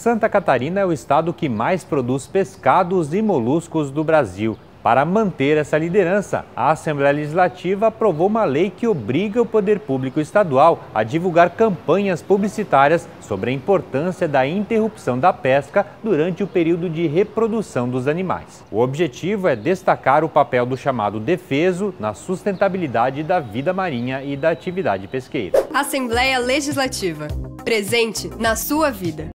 Santa Catarina é o estado que mais produz pescados e moluscos do Brasil. Para manter essa liderança, a Assembleia Legislativa aprovou uma lei que obriga o poder público estadual a divulgar campanhas publicitárias sobre a importância da interrupção da pesca durante o período de reprodução dos animais. O objetivo é destacar o papel do chamado defeso na sustentabilidade da vida marinha e da atividade pesqueira. Assembleia Legislativa. Presente na sua vida.